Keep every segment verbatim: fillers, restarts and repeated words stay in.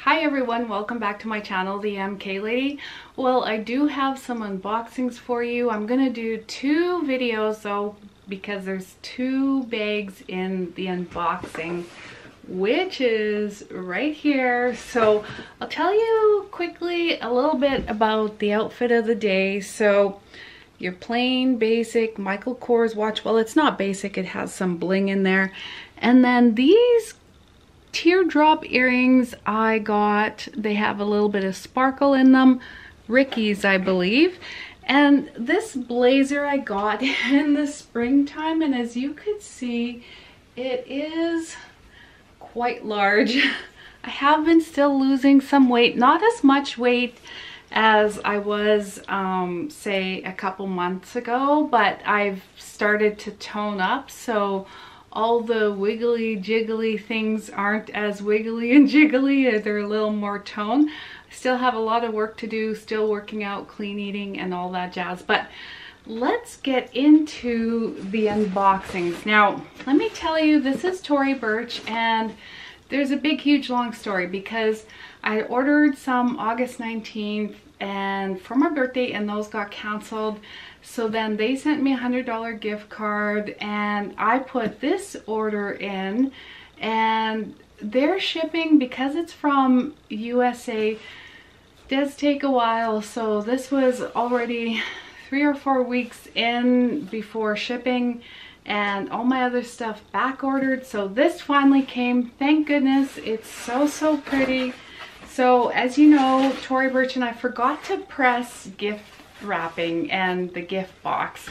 Hi everyone, welcome back to my channel, The M K Lady. Well, I do have some unboxings for you. I'm gonna do two videos though because there's two bags in the unboxing, which is right here. So I'll tell you quickly a little bit about the outfit of the day. So your plain basic Michael Kors watch. Well, it's not basic, it has some bling in there. And then these teardrop earrings I got, they have a little bit of sparkle in them, Ricky's I believe. And this blazer I got in the springtime, and as you could see, it is quite large. I have been still losing some weight, not as much weight as I was um, say a couple months ago, but I've started to tone up, so all the wiggly jiggly things aren't as wiggly and jiggly. They're a little more toned. I still have a lot of work to do, still working out, clean eating and all that jazz. But let's get into the unboxings. Now, let me tell you, this is Tory Burch, and there's a big, huge, long story because I ordered some August nineteenth and for my birthday, and those got canceled. So then they sent me a hundred dollar gift card, and I put this order in, and their shipping, because it's from U S A, does take a while. So this was already three or four weeks in before shipping, and all my other stuff back ordered. So this finally came, thank goodness. It's so, so pretty. So as you know, Tory Burch and I forgot to press gift wrapping and the gift box.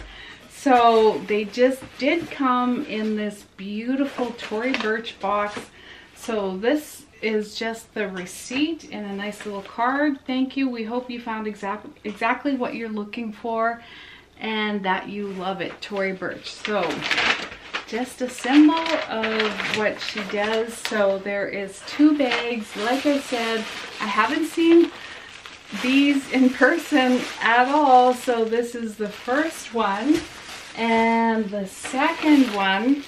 So they just did come in this beautiful Tory Burch box. So this is just the receipt in a nice little card. Thank you. We hope you found exact, exactly what you're looking for and that you love it, Tory Burch. So just a symbol of what she does. So there is two bags. Like I said, I haven't seen these in person at all, so this is the first one, and the second one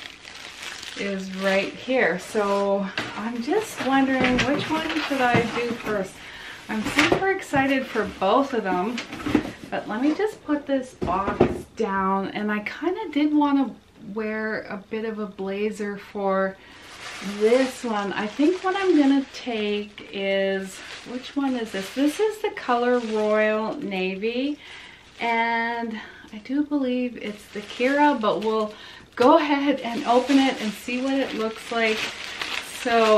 is right here. So I'm just wondering, which one should I do first? I'm super excited for both of them, but let me just put this box down. And I kind of did want to wear a bit of a blazer for this one. I think what I'm gonna take is, which one is this? This is the color Royal Navy, and I do believe it's the Kira, but we'll go ahead and open it and see what it looks like. So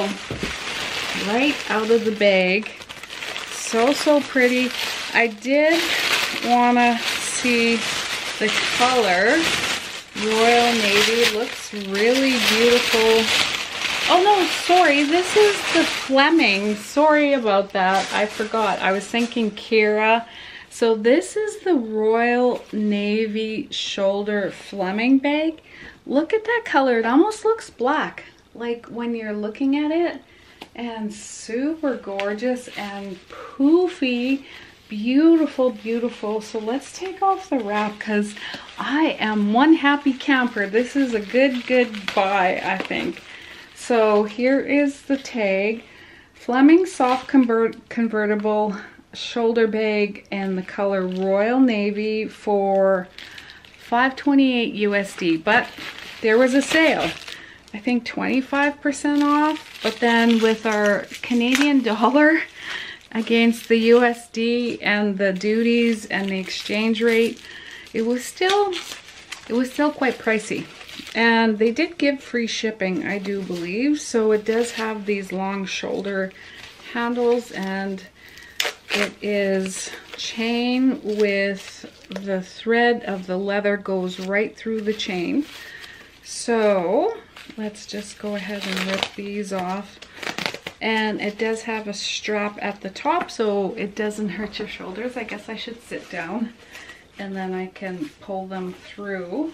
right out of the bag, so so pretty. I did wanna see the color. Royal Navy looks really beautiful. Oh no, sorry, this is the Fleming. Sorry about that, I forgot. I was thinking Kira. So this is the Royal Navy shoulder Fleming bag. Look at that color, it almost looks black, like when you're looking at it. And super gorgeous and poofy. Beautiful, beautiful. So let's take off the wrap because I am one happy camper. This is a good, good buy, I think. So here is the tag. Fleming soft convert convertible shoulder bag in the color Royal Navy for five twenty-eight U S D. But there was a sale. I think twenty-five percent off. But then with our Canadian dollar against the U S D and the duties and the exchange rate, it was still it was still quite pricey. And they did give free shipping, I do believe. So it does have these long shoulder handles, and it is chain with the thread of the leather goes right through the chain. So let's just go ahead and rip these off. And it does have a strap at the top so it doesn't hurt your shoulders. I guess I should sit down and then I can pull them through.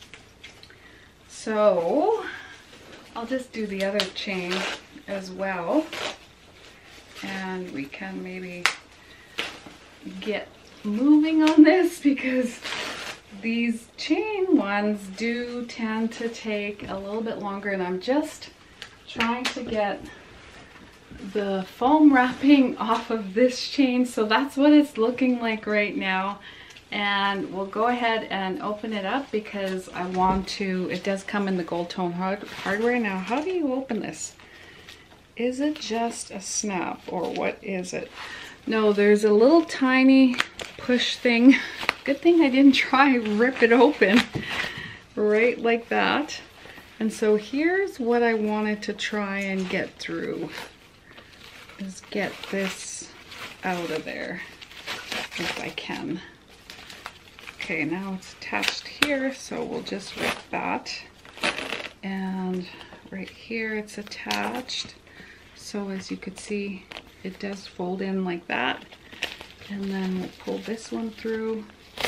So I'll just do the other chain as well, and we can maybe get moving on this because these chain ones do tend to take a little bit longer, and I'm just trying to get the foam wrapping off of this chain, so that's what it's looking like right now. And we'll go ahead and open it up because I want to, it does come in the gold tone hard, hardware. Now, how do you open this? Is it just a snap or what is it? No, there's a little tiny push thing. Good thing I didn't try rip it open right like that. And so here's what I wanted to try and get through, is get this out of there if I can. Okay, now it's attached here, so we'll just rip that. And right here it's attached. So as you could see, it does fold in like that. And then we'll pull this one through.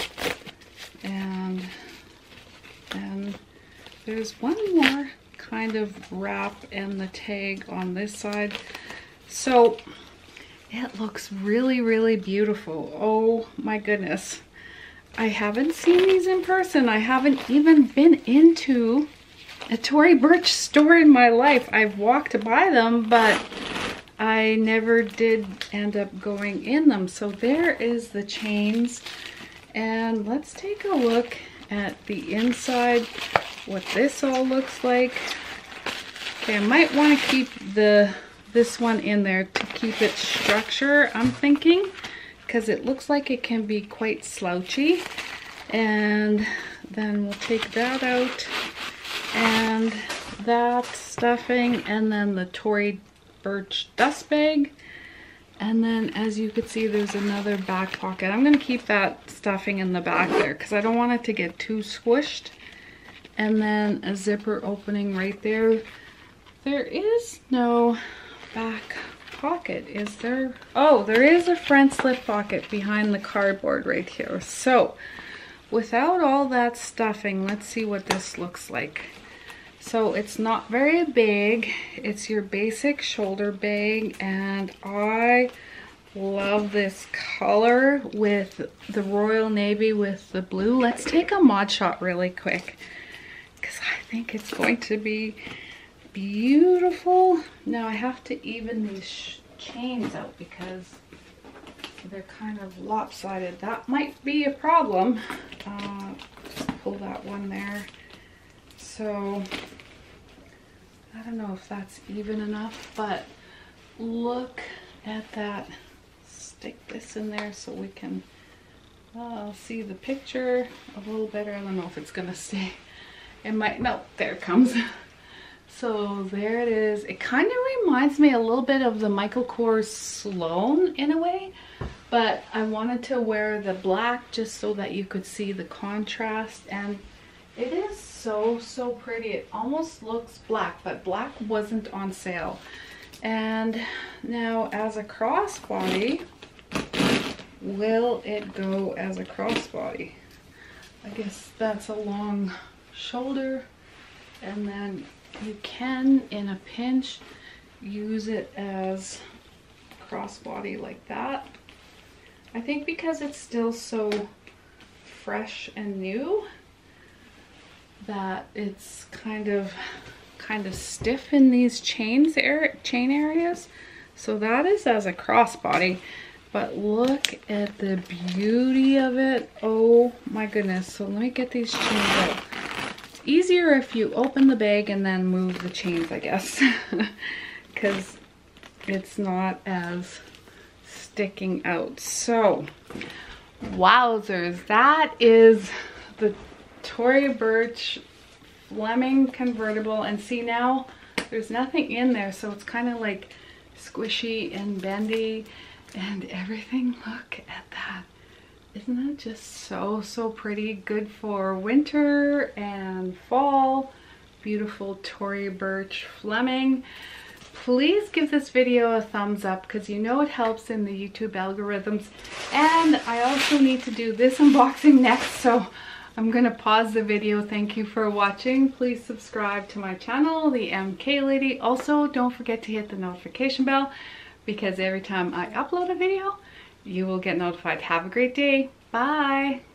And then there's one more kind of wrap and the tag on this side. So it looks really, really beautiful. Oh my goodness. I haven't seen these in person. I haven't even been into a Tory Burch store in my life. I've walked by them, but I never did end up going in them. So there is the chains. And let's take a look at the inside, what this all looks like. Okay, I might want to keep the this one in there to keep its structure, I'm thinking, because it looks like it can be quite slouchy. And then we'll take that out, and that stuffing, and then the Tory Burch dust bag. And then as you can see, there's another back pocket. I'm going to keep that stuffing in the back there because I don't want it to get too squished. And then a zipper opening right there. There is no back pocket, is there? Oh, there is a front slip pocket behind the cardboard right here. So without all that stuffing, let's see what this looks like. So it's not very big. It's your basic shoulder bag, and I love this color with the royal navy with the blue. Let's take a mod shot really quick because I think it's going to be beautiful. Now I have to even these chains out because they're kind of lopsided. That might be a problem. Uh, just pull that one there. So I don't know if that's even enough, but look at that. Stick this in there so we can uh, see the picture a little better. I don't know if it's gonna stay. It might, no, there it comes. So there it is. It kind of reminds me a little bit of the Michael Kors Sloan in a way, but I wanted to wear the black just so that you could see the contrast, and it is so, so pretty. It almost looks black, but black wasn't on sale. And now as a crossbody, will it go as a crossbody? I guess that's a long shoulder, and then you can, in a pinch, use it as crossbody like that. I think because it's still so fresh and new, that it's kind of kind of stiff in these chains area, chain areas. So that is as a crossbody. But look at the beauty of it. Oh my goodness. So let me get these chains out. It's easier if you open the bag and then move the chains, I guess. Because it's not as sticking out. So wowzers, that is the Tory Burch Fleming convertible. And see, now there's nothing in there, so it's kind of like squishy and bendy and everything. Look at that. Isn't that just so, so pretty? Good for winter and fall. Beautiful Tory Burch Fleming. Please give this video a thumbs up because you know it helps in the YouTube algorithms. And I also need to do this unboxing next, so I'm gonna pause the video. Thank you for watching. Please subscribe to my channel, The M K Lady. Also, don't forget to hit the notification bell because every time I upload a video, you will get notified. Have a great day. Bye.